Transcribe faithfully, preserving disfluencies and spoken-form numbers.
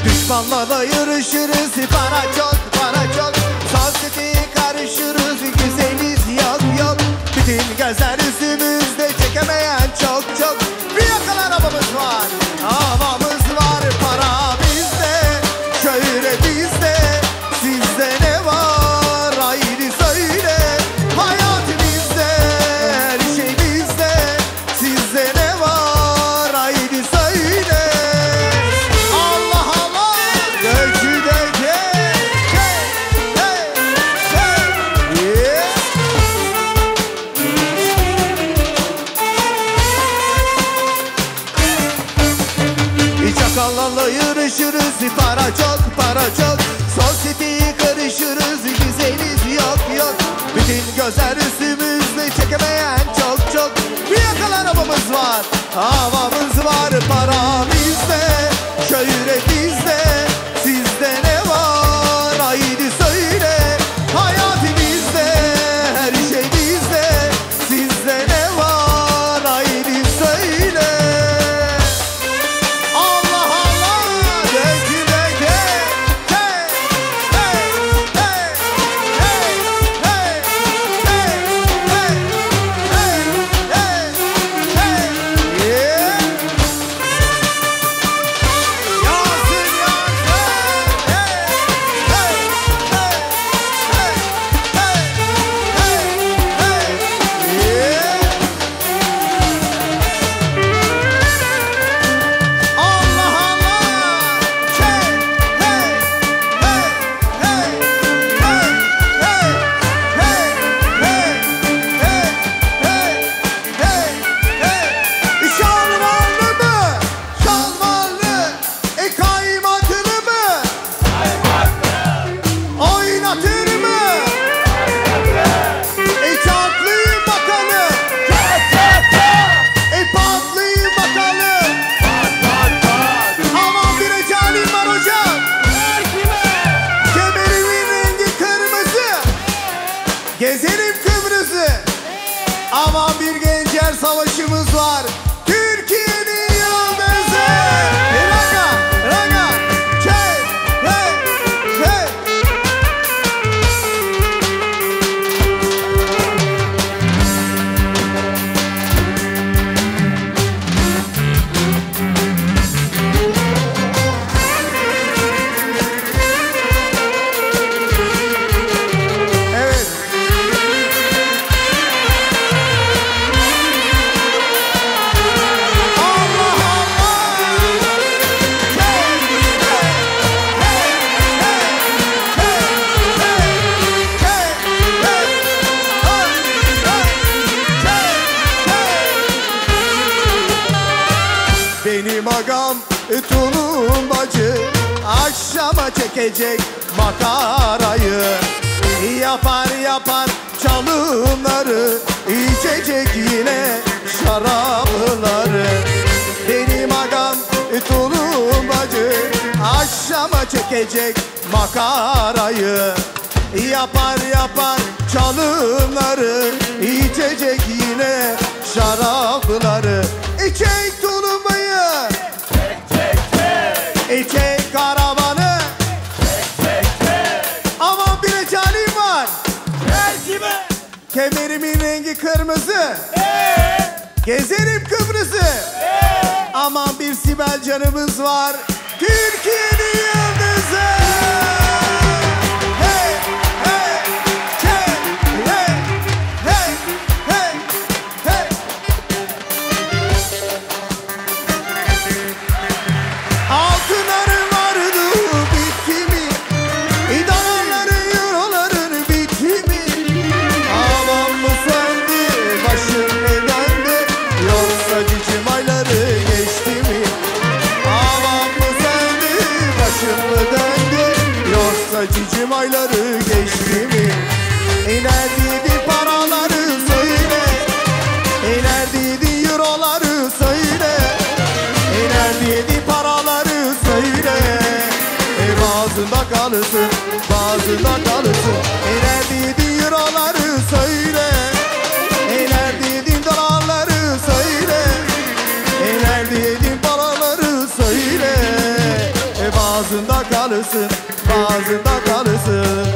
Düşmanlarla yarışırız, para çok, para çok. Sosyeteye karışırız, güzeliz yok yok. Bütün gözler üstümüzde, çekemeyen çok çok. Bir yakalar havamız var, havamız var. Para bizde, şöyle bizde. Sizde ne var, haydi söyle. Hayat bizde, her şey bizde. Sizde ne var, haydi söyle. Allah Allah, dökü dökü. Hey, hey, hey, yeah. Çakallarla yarışırız, para çok, para çok. Sosyeteye karışırız, güzeliz yok yok. Bütün gözler üstümüzde, çekemeyen çok çok. Bir yakalar havamız var, havamız var. Para bizde, şöhret bizde. Sizde ne var, haydi söyle. Hayat bizde, her şey bizde. Sizde ne var, haydi söyle. Gezelim Kıbrıs'ı. Aman bir gençler savaşımız var. Türkiye'nin yıldızı. Raga, raga, çey, hey, hey. Evet. Benim agam tulumbacı, akşama çekecek makarayı. Yapar yapar çalımları, içecek yine şarapları. Benim agam tulumbacı, akşama çekecek makarayı. Yapar yapar çalımları, içecek yine şarapları. İçek tulumbayı, tek tek tek. İçek karavanı, tek tek tek. Aman bir ecalim var, gel kime? Kemerimin rengi kırmızı, ee? Gezerim Kıbrıs'ı, ee? Aman bir Sibel canımız var, Türkiye'nin yıldızı. Hey, hey, hey, hey, hey, hey, hey. Altınları vardı, bitti mi? İdanaların, euroların bitti mi? Aman mı söndü, başım mı döndü? Yoksa cicim ayları geçti mi? Aman mı söndü, başım mı döndü? Yoksa cicim ayları geçti mi? Neredeydi paraları söyle, neredeydi euroları söyle, neredeydi paraları söyle. E bazında kalırsın, bazında kalırsın. Neredeydi euroları söyle, neredeydi dolarları söyle, neredeydi paraları söyle. E bazında Bazında kalırsın, bazında kalırsın.